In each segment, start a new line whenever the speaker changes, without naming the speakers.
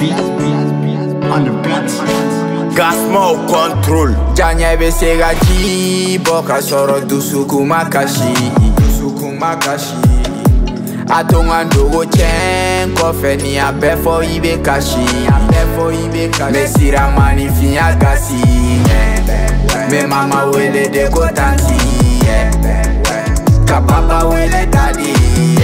on the beat.
Gasmo control. Janya besega ji boka soro dusuku makashi. Atonga ndogo chen kofe ni abe fo ibe kashi. Mesira mani finya gasi. Me mama wele de kotanti. Kapapa wele daddy.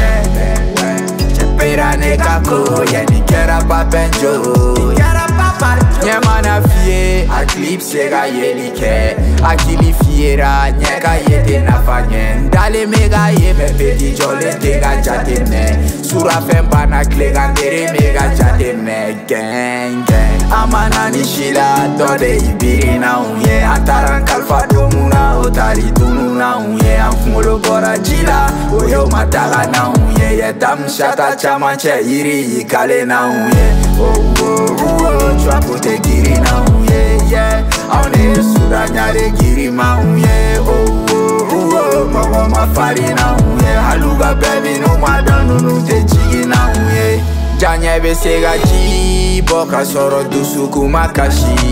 Chepera ne kako yani kera papenjo. Nyemana fie aklip sega yelike. Akili fiera nyeka yete nafanyen. Dale mega ye me peti jole tega jatene. Sura femba na klega ndere mega jatene. Gang gang amana nishila dode ibiri na unye. Antaran kalfa domuna otari tunu na unye. Amfungolo bora jila oyo matala na unye. Yetam shata chamanche iri ikale na unye. Chwa pote giri na unye, yeah. Aune suda nyare giri ma unye, Mama mafari na unye. Haluga baby no madanu no te chigi na unye. Janya besega ji boka soro dusuku makashi.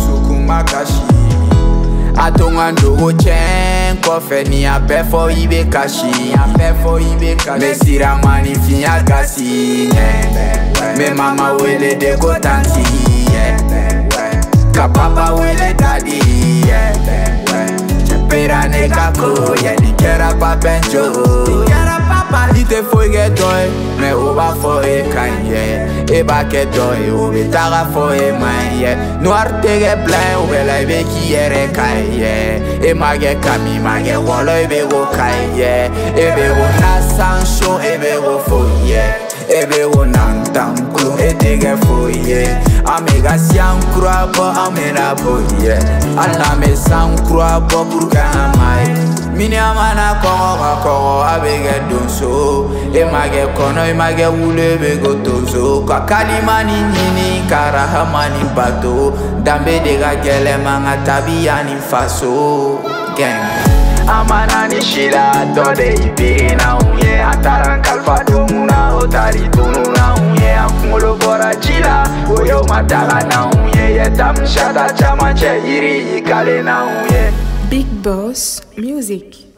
Atonga ndogo chen kofe ni abe fo ibe kashi. Mesira mani finya gasi. Me mama wele de kotanti. Kapapa wele daddy. Chepera ne kako yani kera papenjo. Ite foige doy me oba fo e kanye. Eba ke doy obe taga fo e manye. Noir tege plein obe la ibe kiere kanye. E mage kami mage wolo ebe go kanye. Ebe go na sancho ebe go foye. Ebe go nantang klu etege foye. Amega sian croix bo amena boye. Alla me san croix bo pour kanamai. Mini amana kongo abege donso. E mage kono e mage wule bego tozo. Kwa kalimani nini karahamani bato. Dambe dega gele manga tabiani faso. Gang amana nishila dode ibiri na unye. Antaran kalfa domuna otari tunu na unye. Amfungolo bora jila oyo matala na unye. Yetam shata chamanche iri ikale na unye.
Big Boss Music.